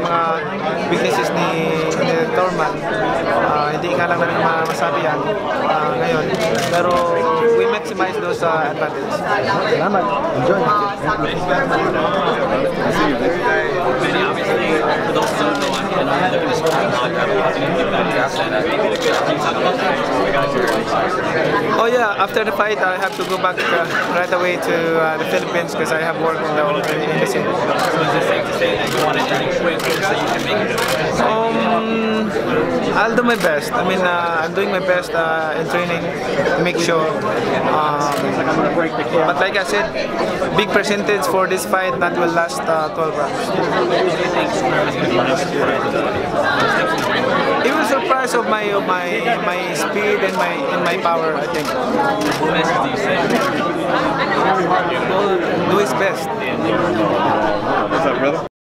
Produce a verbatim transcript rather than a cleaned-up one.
mga weaknesses ni, ni Torman. Uh, hindi nga lang namin masabi yan uh, ngayon. Pero we maximize those uh, advantages. Salamat. Enjoy. Oh yeah, after the fight I have to go back uh, right away to uh, the Philippines because I have work in the, in the city. So is it safe to say that you want to train quick so you can make it? Um, I'll do my best. I mean, uh, I'm doing my best uh, in training to make sure. Um, but like I said, big percentage for this fight that will last uh, twelve rounds. It was a surprise of my of my my speed and my and my power. I think. What message do you send? Do his best. What's up, brother?